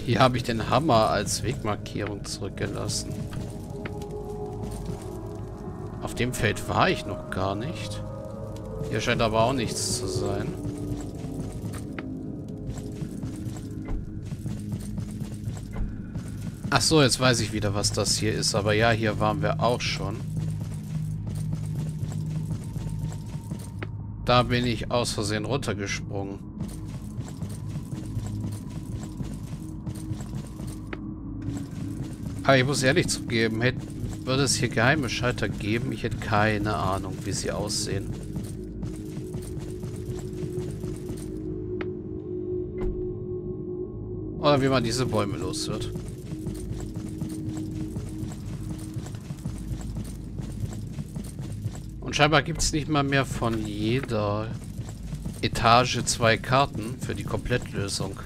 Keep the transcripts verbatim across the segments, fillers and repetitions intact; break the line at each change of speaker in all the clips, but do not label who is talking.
Hier habe ich den Hammer als Wegmarkierung zurückgelassen. Auf dem Feld war ich noch gar nicht. Hier scheint aber auch nichts zu sein. Ach so, jetzt weiß ich wieder, was das hier ist. Aber ja, hier waren wir auch schon. Da bin ich aus Versehen runtergesprungen. Aber ich muss ehrlich zugeben, hätte, würde es hier geheime Schalter geben? Ich hätte keine Ahnung, wie sie aussehen. Oder wie man diese Bäume los wird. Und scheinbar gibt es nicht mal mehr von jeder Etage zwei Karten für die Komplettlösung.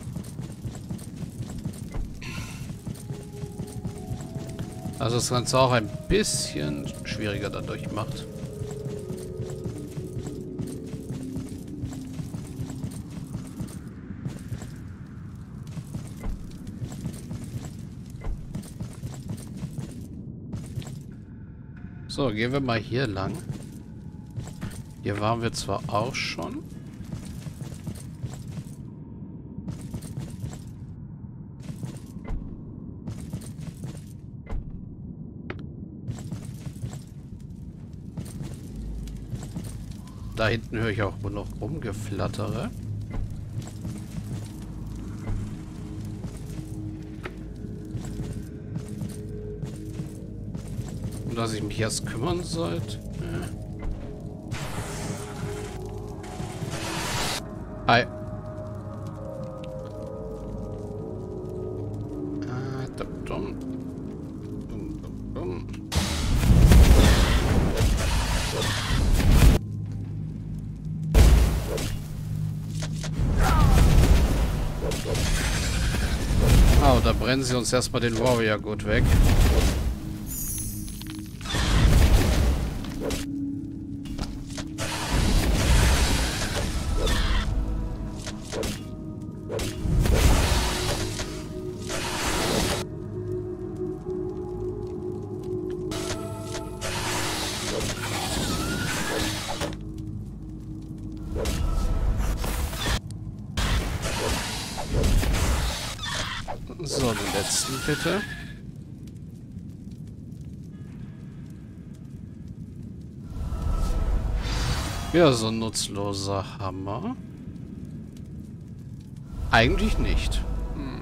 Also das Ganze auch ein bisschen schwieriger dadurch macht. So, gehen wir mal hier lang. Hier waren wir zwar auch schon. Da hinten höre ich auch wohl noch Rumgeflattere. Und dass ich mich erst kümmern sollte. Ja. Hi. Ah, da, dumm. Dumm, dumm, dumm. Oh, da brennen sie uns erstmal den Warrior gut weg. So, den letzten bitte. Ja, so ein nutzloser Hammer. Eigentlich nicht. Hm.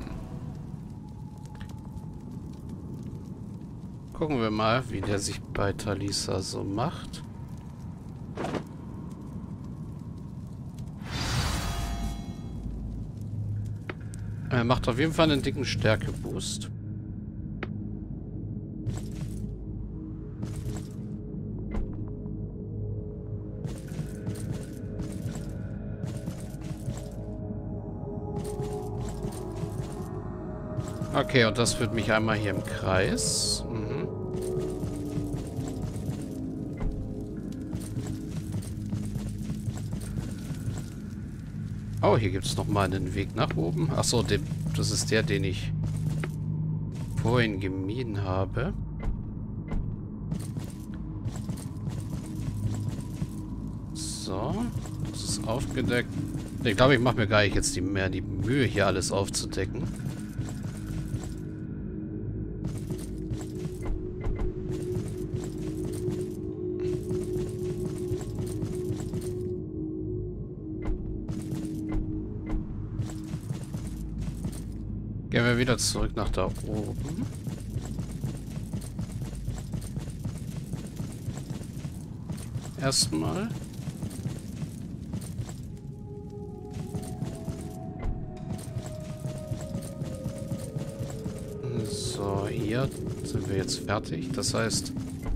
Gucken wir mal, wie der sich bei Talisa so macht. Er macht auf jeden Fall einen dicken Stärke-Boost. Okay, und das führt mich einmal hier im Kreis. Mhm. Oh, hier gibt es nochmal einen Weg nach oben. Achso, das ist der, den ich vorhin gemieden habe. So, das ist aufgedeckt. Ich glaube, ich mache mir gar nicht jetzt die, mehr die Mühe, hier alles aufzudecken. Gehen wir wieder zurück nach da oben. Erstmal. So, hier sind wir jetzt fertig. Das heißt,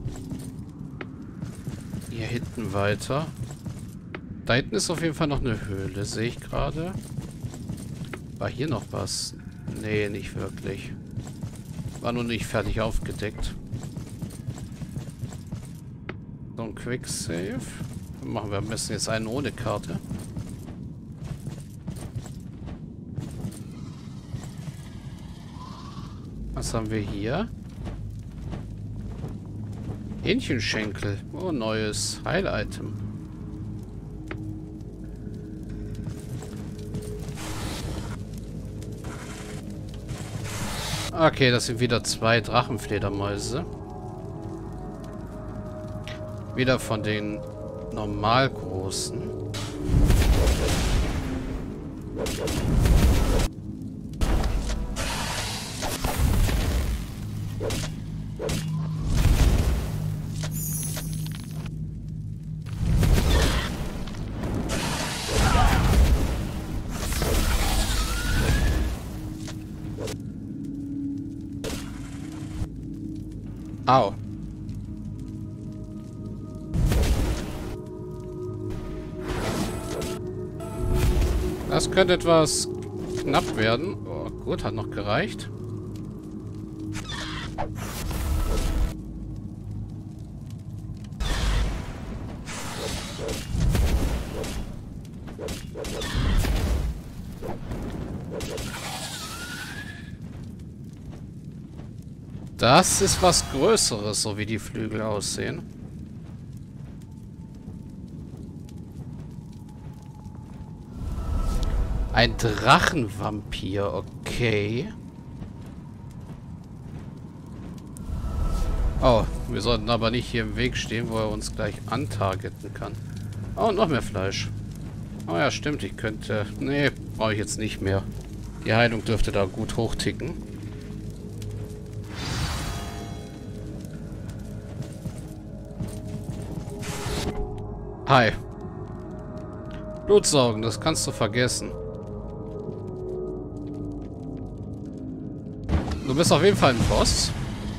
hier hinten weiter. Da hinten ist auf jeden Fall noch eine Höhle, sehe ich gerade. War hier noch was? Nee, nicht wirklich. War nur nicht fertig aufgedeckt. So ein Quick Save. Dann machen wir am besten jetzt einen ohne Karte. Was haben wir hier? Hähnchenschenkel. Oh, neues Heil-Item. Okay, das sind wieder zwei Drachenfledermäuse. Wieder von den normal großen. Au. Das könnte etwas knapp werden. Oh, gut, hat noch gereicht. Das ist was Größeres, so wie die Flügel aussehen. Ein Drachenvampir, okay. Oh, wir sollten aber nicht hier im Weg stehen, wo er uns gleich antargeten kann. Oh, noch mehr Fleisch. Oh ja, stimmt, ich könnte... Nee, brauche ich jetzt nicht mehr. Die Heilung dürfte da gut hochticken. Hi. Blutsaugen, das kannst du vergessen. Du bist auf jeden Fall ein Boss.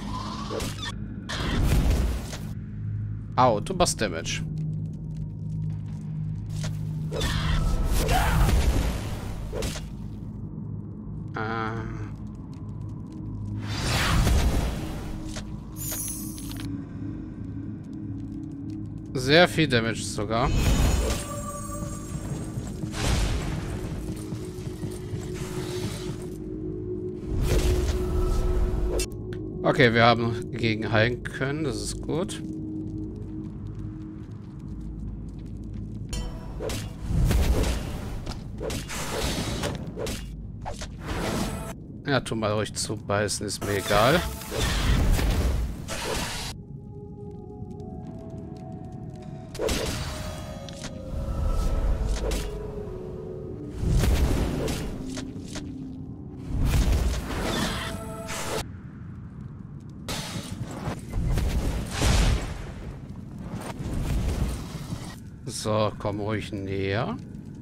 Au, du machst Damage. Ah. Sehr viel Damage sogar. Okay, wir haben gegen heilen können, das ist gut. Ja, tu mal ruhig zubeißen, ist mir egal. So, komm ruhig näher.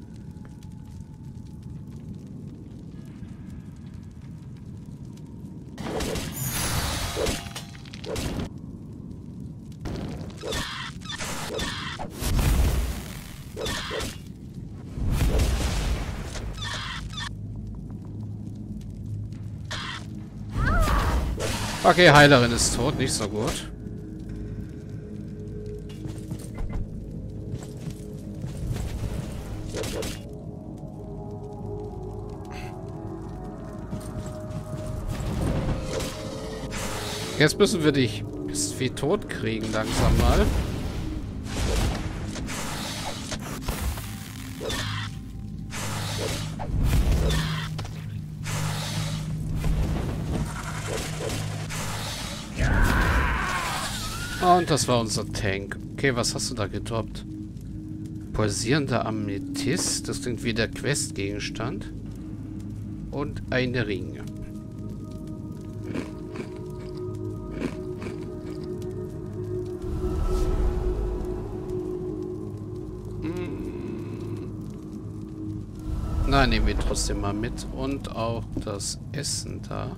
Okay, Heilerin ist tot, nicht so gut. Jetzt müssen wir dich bis wie tot kriegen, langsam mal. Und das war unser Tank. Okay, was hast du da gedroppt? Pulsierender Amethyst. Das klingt wie der Questgegenstand. Und ein Ring. Na, nehmen wir trotzdem mal mit. Und auch das Essen da.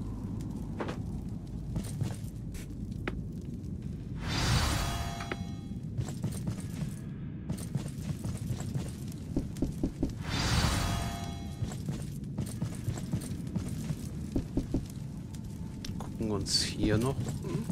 Gucken uns hier noch um.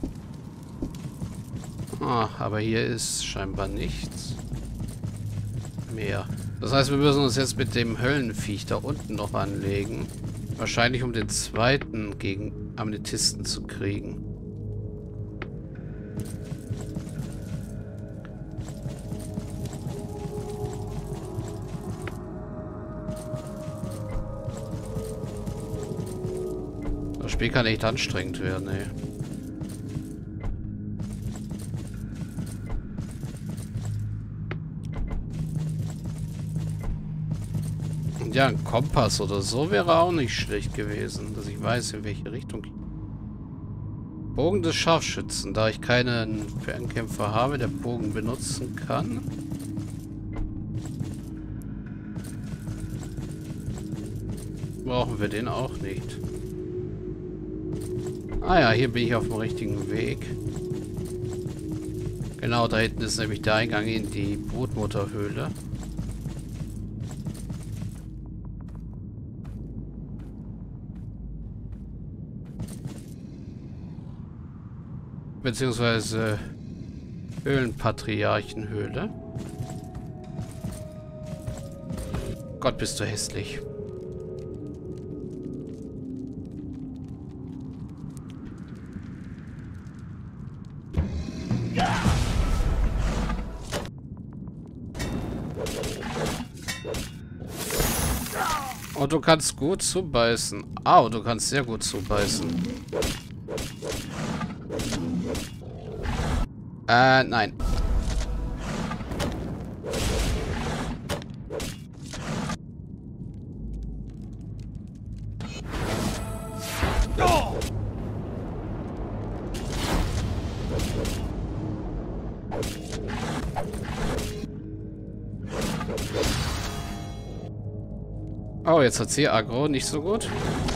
Ah, aber hier ist scheinbar nichts. mehr. Das heißt, wir müssen uns jetzt mit dem Höllenviech da unten noch anlegen. Wahrscheinlich, um den zweiten gegen Amethysten zu kriegen. Das Spiel kann echt anstrengend werden, ey. Ja, ein Kompass oder so wäre auch nicht schlecht gewesen, dass ich weiß, in welche Richtung. Bogen des Scharfschützen, da ich keinen Fernkämpfer habe, der Bogen benutzen kann. Brauchen wir den auch nicht. Ah ja, hier bin ich auf dem richtigen Weg. Genau, da hinten ist nämlich der Eingang in die Brutmutterhöhle. Beziehungsweise Höhlenpatriarchenhöhle. Gott, bist du hässlich. Und du kannst gut zubeißen. Au, du kannst sehr gut zubeißen. Äh, nein. Oh, jetzt hat sie Aggro nicht so gut.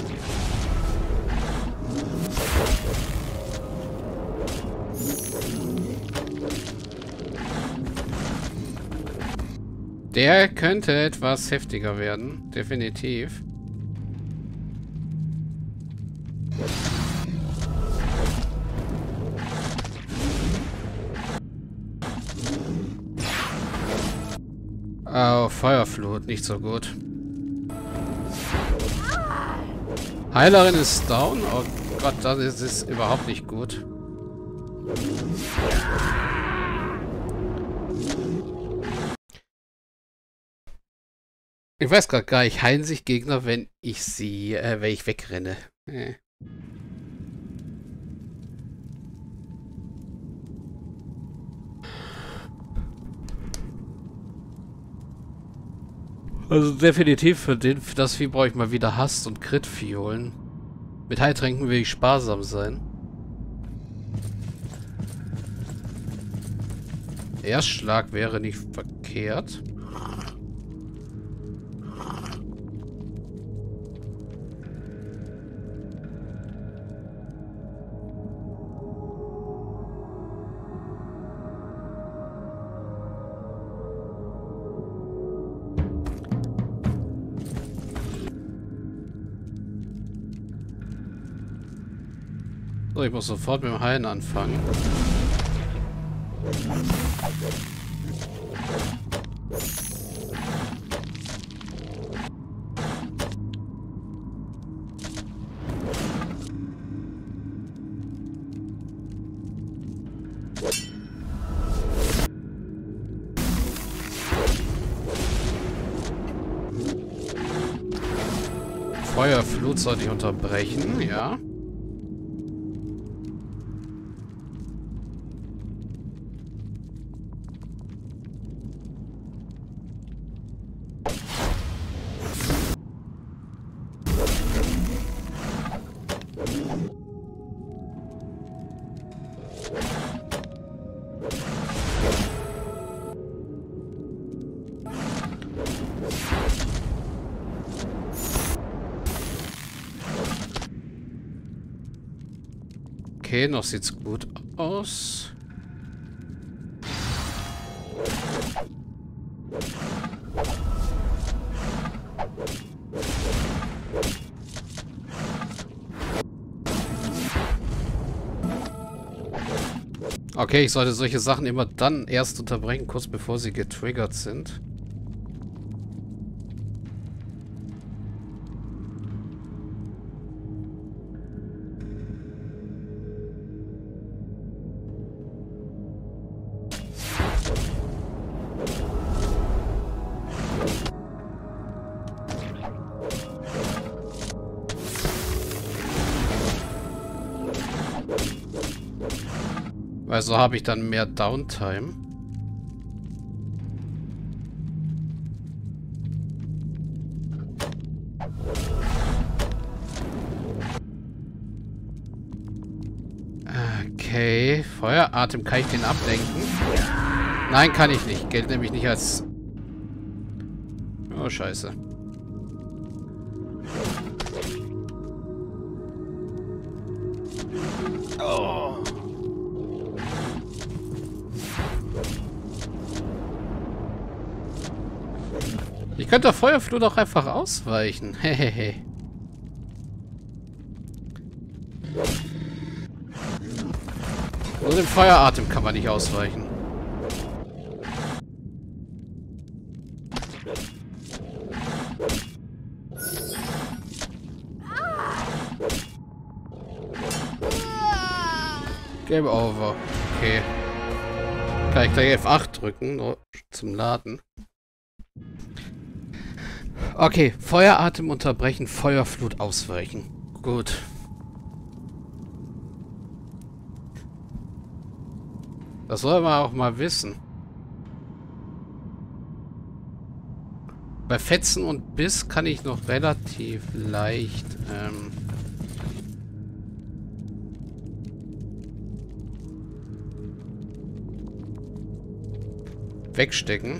Der könnte etwas heftiger werden. Definitiv. Oh, Feuerflut. Nicht so gut. Heilerin ist down. Oh Gott, das ist, ist überhaupt nicht gut. Ich weiß gerade gar nicht, heilen sich Gegner, wenn ich sie, äh, wenn ich wegrenne. Äh. Also definitiv für, den, für das Vieh brauche ich mal wieder Hast- und Crit-Fiolen. Mit Heiltränken will ich sparsam sein. Erstschlag wäre nicht verkehrt. So, ich muss sofort mit dem Heilen anfangen. Feuerflut sollte ich unterbrechen, ja. Okay, noch sieht's gut aus. Okay, ich sollte solche Sachen immer dann erst unterbrechen, kurz bevor sie getriggert sind. Weil so habe ich dann mehr Downtime. Okay, Feueratem, kann ich den ablenken? Nein, kann ich nicht. Gilt nämlich nicht als... Oh, scheiße. Oh. Ich könnte der Feuerflut auch einfach ausweichen. Hehehe. Nur dem Feueratem kann man nicht ausweichen. Game over. Okay. Kann ich gleich F acht drücken, nur zum Laden. Okay, Feueratem unterbrechen, Feuerflut ausweichen. Gut. Das soll man auch mal wissen. Bei Fetzen und Biss kann ich noch relativ leicht ähm, wegstecken.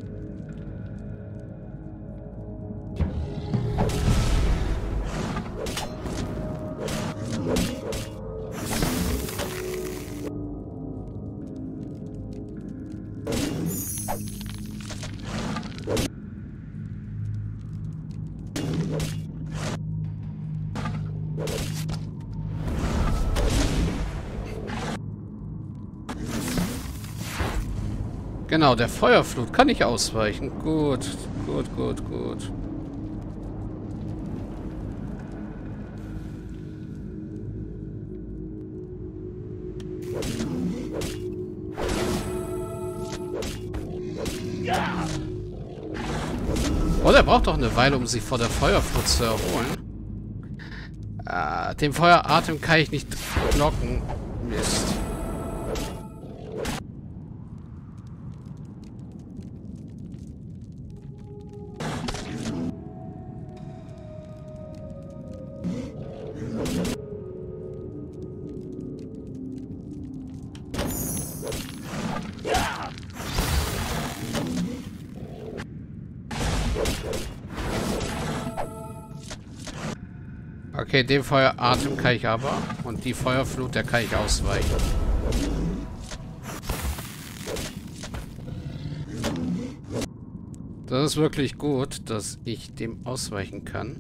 Genau, der Feuerflut kann ich ausweichen. Gut, gut, gut, gut. Oh, der braucht doch eine Weile, um sich vor der Feuerflut zu erholen. Ah, den Feueratem kann ich nicht blocken. Mist. Okay, den Feueratem kann ich aber. Und die Feuerflut, der kann ich ausweichen. Das ist wirklich gut, dass ich dem ausweichen kann.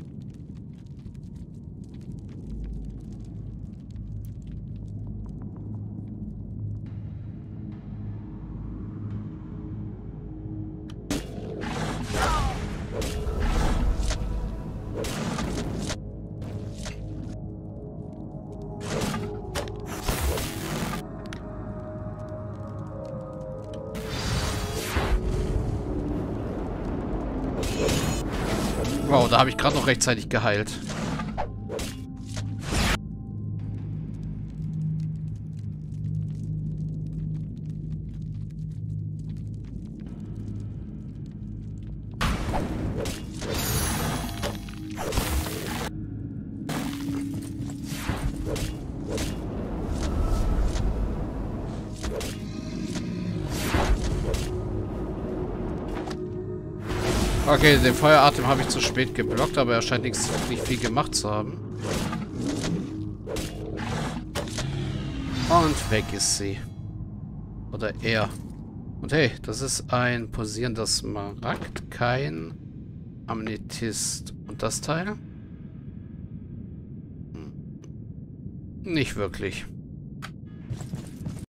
Wow, da habe ich gerade noch rechtzeitig geheilt. Okay, den Feueratem habe ich zu spät geblockt, aber er scheint nichts, nicht viel gemacht zu haben. Und weg ist sie. Oder er. Und hey, das ist ein posierender Smaragd, kein Amethyst. Und das Teil? Hm. Nicht wirklich.